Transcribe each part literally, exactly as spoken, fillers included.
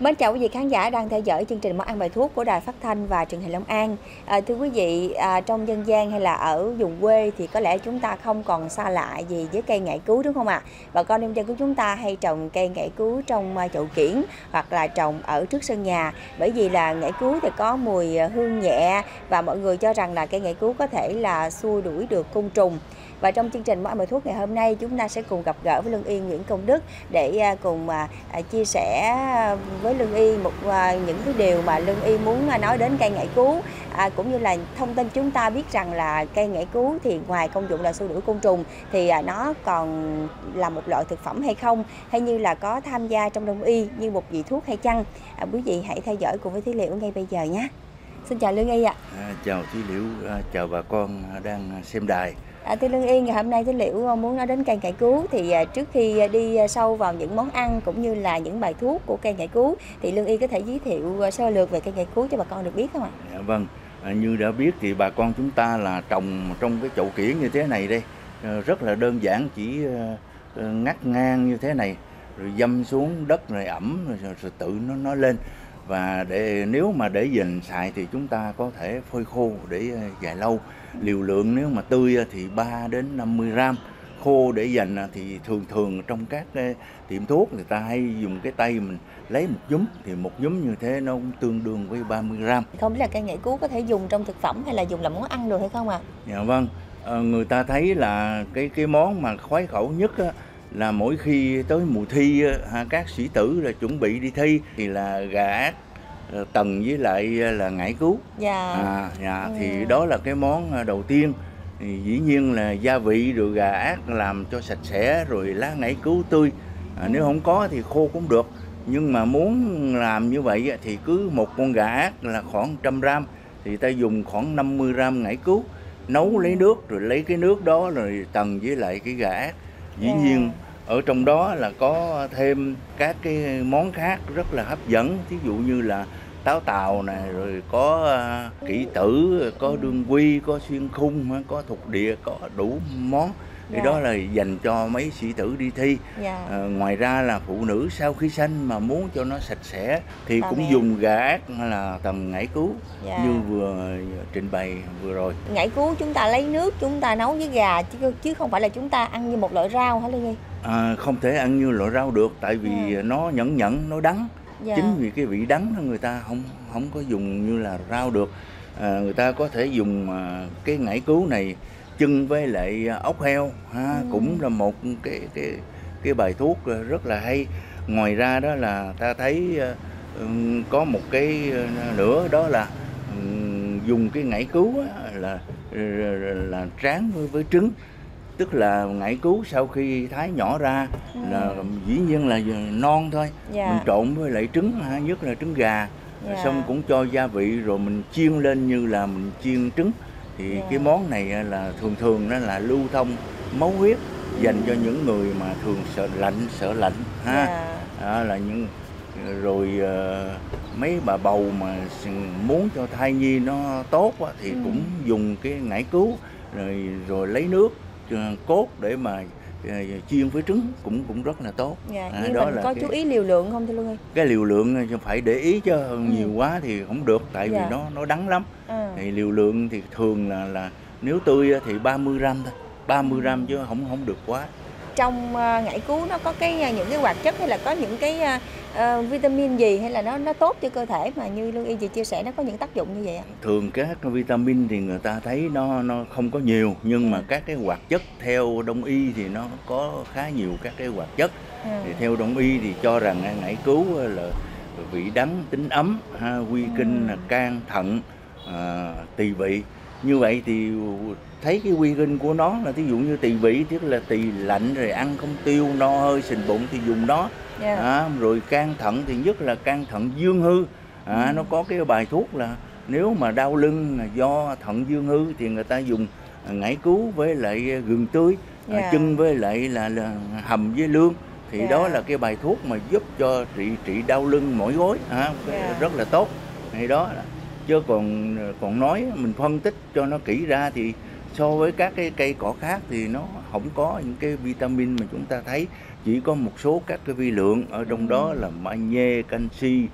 Mến chào quý vị khán giả đang theo dõi chương trình Món ăn bài thuốc của Đài Phát thanh và Truyền hình Long An. À, thưa quý vị, à, trong dân gian hay là ở vùng quê thì có lẽ chúng ta không còn xa lạ gì với cây ngải cứu, đúng không ạ? Bà con nông dân của chúng ta hay trồng cây ngải cứu trong chậu kiển hoặc là trồng ở trước sân nhà, bởi vì là ngải cứu thì có mùi hương nhẹ và mọi người cho rằng là cây ngải cứu có thể là xua đuổi được côn trùng. Và trong chương trình Món ăn bài thuốc ngày hôm nay, chúng ta sẽ cùng gặp gỡ với Lương Y Nguyễn Công Đức để cùng chia sẻ với Lương Y một những cái điều mà Lương Y muốn nói đến cây ngải cứu, à, cũng như là thông tin chúng ta biết rằng là cây ngải cứu thì ngoài công dụng là xua đuổi côn trùng thì nó còn là một loại thực phẩm hay không, hay như là có tham gia trong đông y như một vị thuốc hay chăng. À, quý vị hãy theo dõi cùng với Thí Liễu ngay bây giờ nhé. Xin chào Lương Y ạ. À, chào Thí Liễu, à, chào bà con đang xem đài. À, thưa Lương Y, ngày hôm nay Thí Liễu muốn nói đến cây ngải cứu thì à, trước khi đi sâu vào những món ăn cũng như là những bài thuốc của cây ngải cứu thì Lương Y có thể giới thiệu sơ lược về cây ngải cứu cho bà con được biết không ạ? Dạ, vâng, à, như đã biết thì bà con chúng ta là trồng trong cái chậu kiển như thế này đây, à, rất là đơn giản, chỉ à, ngắt ngang như thế này rồi dâm xuống đất rồi ẩm rồi, rồi tự nó nó lên. Và để nếu mà để dành xài thì chúng ta có thể phơi khô để dài lâu. Liều lượng nếu mà tươi thì ba đến năm mươi gram, khô để dành thì thường thường trong các cái tiệm thuốc người ta hay dùng cái tay mình lấy một nhúm, thì một nhúm như thế nó cũng tương đương với ba mươi gram. Không biết là cây ngải cứu có thể dùng trong thực phẩm hay là dùng làm món ăn được hay không ạ? Dạ vâng, à, người ta thấy là cái cái món mà khoái khẩu nhất á, là mỗi khi tới mùa thi ha, các sĩ tử là chuẩn bị đi thi thì là gà ác tần với lại là ngải cứu. Dạ. À, dạ, ừ. Thì đó là cái món đầu tiên. Thì dĩ nhiên là gia vị rồi gà ác làm cho sạch sẽ, rồi lá ngải cứu tươi. À, ừ. Nếu không có thì khô cũng được. Nhưng mà muốn làm như vậy thì cứ một con gà ác là khoảng một trăm gram thì ta dùng khoảng năm mươi gram ngải cứu, nấu lấy nước rồi lấy cái nước đó rồi tần với lại cái gà ác. Dĩ yeah. nhiên ở trong đó là có thêm các cái món khác rất là hấp dẫn, thí dụ như là táo tàu này, rồi có uh, kỷ tử, có đương quy, có xuyên khung, có thục địa, có đủ món. Thì yeah. đó là dành cho mấy sĩ tử đi thi. yeah. à, Ngoài ra là phụ nữ sau khi sanh mà muốn cho nó sạch sẽ thì Bà cũng mẹ. dùng gà ác hay là tầm ngải cứu yeah. như vừa trình bày vừa rồi. Ngải cứu chúng ta lấy nước chúng ta nấu với gà chứ, chứ không phải là chúng ta ăn như một loại rau hả Lương Y? À, không thể ăn như loại rau được, tại vì yeah. nó nhẫn nhẫn, nó đắng. Yeah. Chính vì cái vị đắng đó người ta không không có dùng như là rau được. À, người ta có thể dùng à, cái ngải cứu này chưng với lại ốc heo ha, ừ. cũng là một cái cái cái bài thuốc rất là hay. Ngoài ra đó là ta thấy uh, có một cái nữa, đó là um, dùng cái ngải cứu á, là là tráng với, với trứng. Tức là ngải cứu sau khi thái nhỏ ra ừ. là dĩ nhiên là non thôi, yeah. mình trộn với lại trứng, nhất là trứng gà, yeah. xong cũng cho gia vị rồi mình chiên lên như là mình chiên trứng. Thì yeah. cái món này là thường thường nó là lưu thông máu huyết, dành cho những người mà thường sợ lạnh, sợ lạnh ha. Yeah. Đó là những rồi uh, mấy bà bầu mà muốn cho thai nhi nó tốt á, thì ừ. cũng dùng cái ngải cứu rồi rồi lấy nước cốt để mà uh, chiên với trứng cũng cũng rất là tốt. Yeah. À, nhưng đó mình là có cái, chú ý liều lượng không thưa Lương Y? Cái liều lượng phải để ý chứ ừ. nhiều quá thì không được, tại yeah. vì nó nó đắng lắm. Ừ. Thì liều lượng thì thường là là nếu tươi thì ba mươi gram thôi, ba mươi gram chứ không không được quá. Trong uh, ngải cứu nó có cái những cái hoạt chất hay là có những cái uh, vitamin gì hay là nó nó tốt cho cơ thể mà như Lương Y chị chia sẻ nó có những tác dụng như vậy ạ? Thường các vitamin thì người ta thấy nó nó không có nhiều, nhưng ừ. mà các cái hoạt chất theo đông y thì nó có khá nhiều các cái hoạt chất. Ừ. Thì theo đông y thì cho rằng ngải cứu là vị đắng, tính ấm, ha, quy kinh, ừ. can, thận, à, tỳ vị. Như vậy thì thấy cái quy kinh của nó là ví dụ như tỳ vị tức là tỳ lạnh rồi ăn không tiêu, no hơi sình bụng thì dùng đó. Yeah. À, rồi can thận thì nhất là can thận dương hư. À, ừ. Nó có cái bài thuốc là nếu mà đau lưng do thận dương hư thì người ta dùng ngải cứu với lại gừng tươi, yeah. à, chưng với lại là, là hầm với lương. Thì yeah. đó là cái bài thuốc mà giúp cho trị trị đau lưng mỏi gối, à, yeah. rất là tốt. Thì đó là chứ còn còn nói mình phân tích cho nó kỹ ra thì so với các cái cây cỏ khác thì nó không có những cái vitamin mà chúng ta thấy chỉ có một số các cái vi lượng ở trong đó là magie, canxi,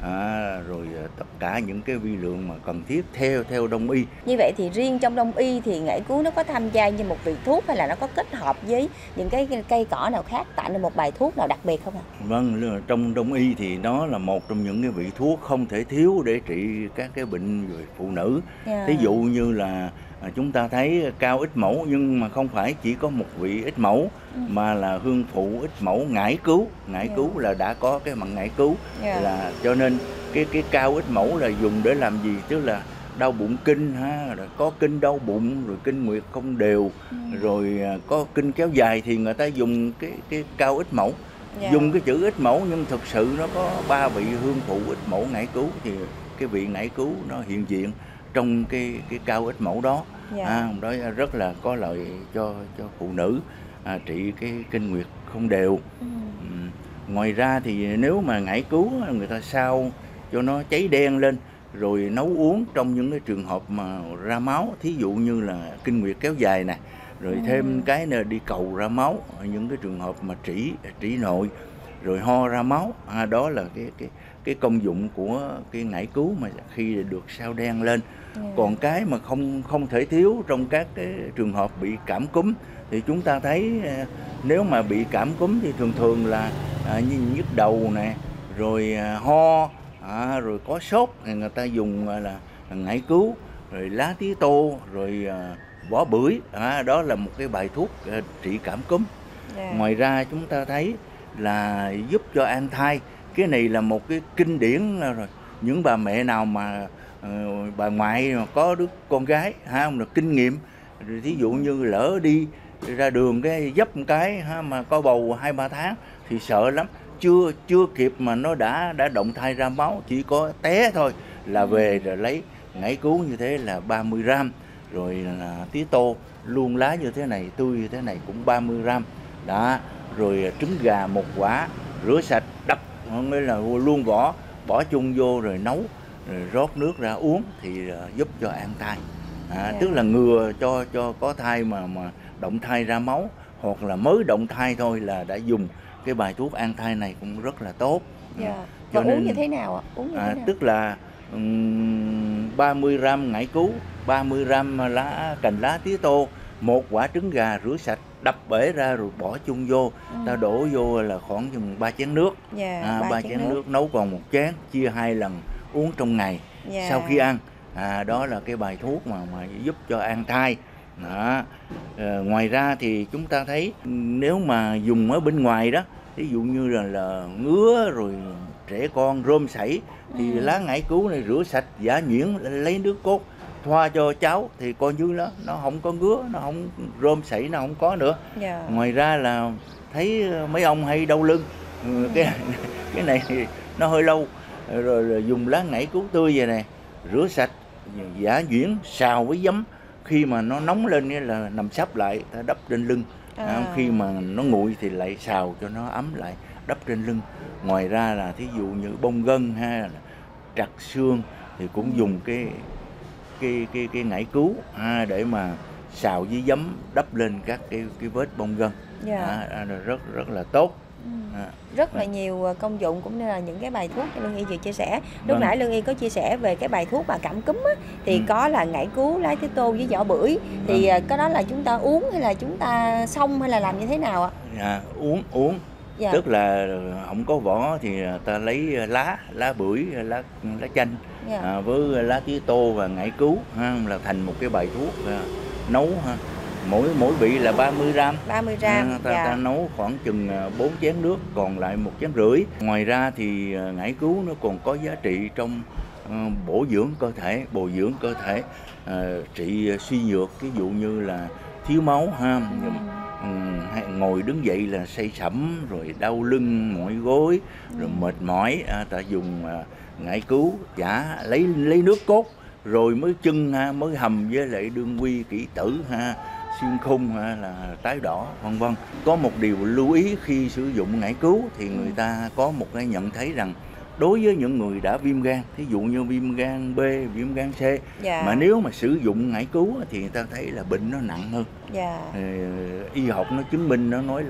à, rồi tất cả những cái vi lượng mà cần thiết theo theo đông y. Như vậy thì riêng trong đông y thì ngải cứu nó có tham gia như một vị thuốc, hay là nó có kết hợp với những cái cây cỏ nào khác tạo nên một bài thuốc nào đặc biệt không ạ? Vâng, trong đông y thì nó là một trong những cái vị thuốc không thể thiếu để trị các cái bệnh về phụ nữ. Yeah. Ví dụ như là chúng ta thấy cao ích mẫu, nhưng mà không phải chỉ có một vị ích mẫu, ừ. mà là hương phụ ích mẫu ngải cứu. Ngải yeah. cứu là đã có cái mặn ngải cứu, yeah. là cho nên cái cái cao ích mẫu là dùng để làm gì? Tức là đau bụng kinh ha, rồi có kinh đau bụng, rồi kinh nguyệt không đều, ừ. rồi có kinh kéo dài thì người ta dùng cái cái cao ích mẫu. Yeah. Dùng cái chữ ích mẫu nhưng thực sự nó có ba vị hương phụ ích mẫu ngải cứu, thì cái vị ngải cứu nó hiện diện trong cái cái cao ích mẫu đó. Yeah. À, đó rất là có lợi cho cho phụ nữ, à, trị cái kinh nguyệt không đều. Ừ. Ừ. Ngoài ra thì nếu mà ngải cứu người ta sao cho nó cháy đen lên rồi nấu uống trong những cái trường hợp mà ra máu, thí dụ như là kinh nguyệt kéo dài nè, rồi thêm cái là đi cầu ra máu, những cái trường hợp mà trĩ trĩ nội, rồi ho ra máu, à, đó là cái cái cái công dụng của cái ngải cứu mà khi được sao đen lên. Yeah. Còn cái mà không không thể thiếu trong các cái trường hợp bị cảm cúm thì chúng ta thấy nếu mà bị cảm cúm thì thường thường là à, như nhức đầu nè, rồi à, ho, à, rồi có sốt thì người ta dùng à, là ngải cứu, rồi lá tía tô, rồi à, vỏ bưởi, à, đó là một cái bài thuốc à, trị cảm cúm. Yeah. Ngoài ra chúng ta thấy là giúp cho an thai, cái này là một cái kinh điển rồi. Những bà mẹ nào mà uh, bà ngoại mà có đứa con gái ha, là kinh nghiệm, rồi thí dụ như lỡ đi ra đường cái dấp một cái ha, mà có bầu hai ba tháng thì sợ lắm, chưa chưa kịp mà nó đã đã động thai ra máu, chỉ có té thôi là về rồi lấy ngải cứu như thế là ba mươi gram, rồi là tía tô luôn lá như thế này, tươi như thế này cũng ba mươi gram đó, rồi trứng gà một quả rửa sạch đập, nghĩa là luôn vỏ bỏ chung vô rồi nấu, rồi rót nước ra uống thì giúp cho an thai, à, yeah. Tức là ngừa cho cho có thai mà mà động thai ra máu, hoặc là mới động thai thôi là đã dùng cái bài thuốc an thai này cũng rất là tốt. Yeah. Cho và nên, uống như thế nào ạ? Uống như à, thế nào? Tức là um, ba mươi gram ngải cứu, ba mươi gram lá cành lá tía tô, một quả trứng gà rửa sạch đập bể ra rồi bỏ chung vô, ừ. ta đổ vô là khoảng chừng ba chén nước, yeah, à, ba chén, chén nước. nước nấu còn một chén, chia hai lần uống trong ngày, yeah. sau khi ăn, à, đó là cái bài thuốc mà mà giúp cho an thai. Đó. À, ngoài ra thì chúng ta thấy nếu mà dùng ở bên ngoài đó, ví dụ như là, là ngứa rồi trẻ con rôm sảy thì ừ. lá ngải cứu này rửa sạch giã nhuyễn, lấy nước cốt thoa cho cháu thì coi như nó nó không có ngứa, nó không rôm sảy, nó không có nữa. Yeah. Ngoài ra là thấy mấy ông hay đau lưng, ừ. cái cái này thì nó hơi lâu, rồi, rồi dùng lá ngải cứu tươi vậy này rửa sạch giã nhuyễn xào với giấm, khi mà nó nóng lên nghĩa là nằm sấp lại ta đắp trên lưng, à. À, khi mà nó nguội thì lại xào cho nó ấm lại đắp trên lưng. Ngoài ra là thí dụ như bong gân hay là trật xương thì cũng ừ. dùng cái cái cái cái ngải cứu, à, để mà xào với giấm đắp lên các cái cái vết bong gân, yeah. à, rất rất là tốt. Ừ. À, rất là nhiều công dụng cũng như là những cái bài thuốc Lương Y vừa chia sẻ. Lúc vâng. nãy Lương Y có chia sẻ về cái bài thuốc mà cảm cúm á, thì ừ. có là ngải cứu, lá tía tô với vỏ bưởi, thì vâng. cái đó là chúng ta uống hay là chúng ta xông hay là làm như thế nào ạ? À, uống uống. Dạ. Tức là không có vỏ thì ta lấy lá lá bưởi, lá lá chanh, dạ. à, với lá tía tô và ngải cứu, ha, là thành một cái bài thuốc, à, nấu, ha. Mỗi mỗi vị là ba mươi gram. ba mươi gram. À, ta, dạ. ta nấu khoảng chừng bốn chén nước, còn lại một chén rưỡi. Ngoài ra thì ngải cứu nó còn có giá trị trong uh, bổ dưỡng cơ thể, bồi dưỡng cơ thể, uh, trị suy nhược, ví dụ như là thiếu máu, ha. Ừ. Um, ngồi đứng dậy là say sẩm, rồi đau lưng, mỏi gối, ừ. rồi mệt mỏi, à, ta dùng uh, ngải cứu chả lấy lấy nước cốt rồi mới chưng, ha, mới hầm với lại đương quy, kỷ tử, ha, xuyên khung, ha, là tái đỏ, vân vân. Có một điều lưu ý khi sử dụng ngải cứu thì người ta có một cái nhận thấy rằng đối với những người đã viêm gan, thí dụ như viêm gan B, viêm gan C, dạ. mà nếu mà sử dụng ngải cứu thì người ta thấy là bệnh nó nặng hơn. Dạ. Ờ, y học nó chứng minh, nó nói là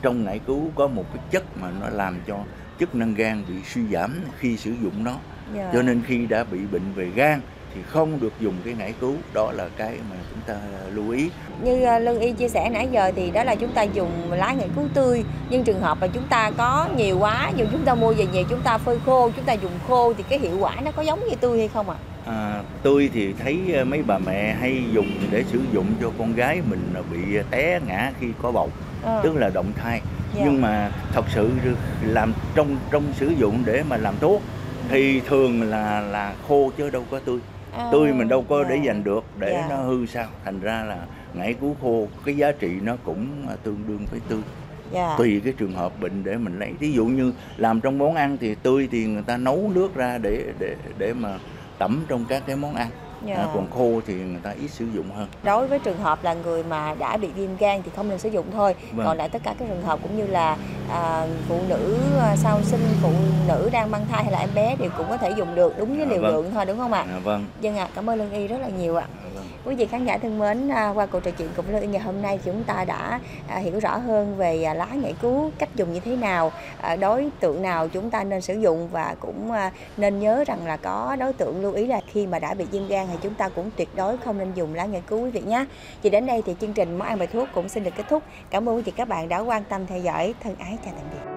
trong ngải cứu có một cái chất mà nó làm cho chức năng gan bị suy giảm khi sử dụng nó. Dạ. Cho nên khi đã bị bệnh về gan thì không được dùng cái ngải cứu, đó là cái mà chúng ta lưu ý. Như Lương Y chia sẻ nãy giờ thì đó là chúng ta dùng lá ngải cứu tươi, nhưng trường hợp mà chúng ta có nhiều quá, dù chúng ta mua về nhiều chúng ta phơi khô, chúng ta dùng khô thì cái hiệu quả nó có giống như tươi hay không ạ? À? À, tươi thì thấy mấy bà mẹ hay dùng để sử dụng cho con gái mình bị té ngã khi có bầu, à. tức là động thai. Dạ. Nhưng mà thật sự làm trong trong sử dụng để mà làm thuốc thì thường là là khô chứ đâu có tươi. À, tươi mình đâu có yeah. để dành được để yeah. nó hư sao. Thành ra là ngải cứu khô cái giá trị nó cũng tương đương với tươi. Yeah. Tùy cái trường hợp bệnh để mình lấy. Ví dụ như làm trong món ăn thì tươi thì người ta nấu nước ra để để để mà tẩm trong các cái món ăn. Yeah. À, còn khô thì người ta ít sử dụng hơn. Đối với trường hợp là người mà đã bị viêm gan thì không nên sử dụng thôi. Vâng. Còn lại tất cả các trường hợp cũng như là à, phụ nữ sau sinh, phụ nữ đang mang thai hay là em bé đều cũng có thể dùng được đúng với à, liều vâng. lượng thôi đúng không ạ? À, vâng. Vâng ạ, à, cảm ơn Lương Y rất là nhiều ạ. À, vâng. Quý vị khán giả thân mến, qua cuộc trò chuyện cùng Lương Y ngày hôm nay chúng ta đã à, hiểu rõ hơn về lá ngải cứu, cách dùng như thế nào, à, đối tượng nào chúng ta nên sử dụng, và cũng à, nên nhớ rằng là có đối tượng lưu ý là khi mà đã bị viêm gan thì chúng ta cũng tuyệt đối không nên dùng lá ngải cứu quý vị nhé. Thì đến đây thì chương trình Món ăn bài thuốc cũng xin được kết thúc. Cảm ơn quý vị các bạn đã quan tâm theo dõi. Thân ái chào tạm biệt.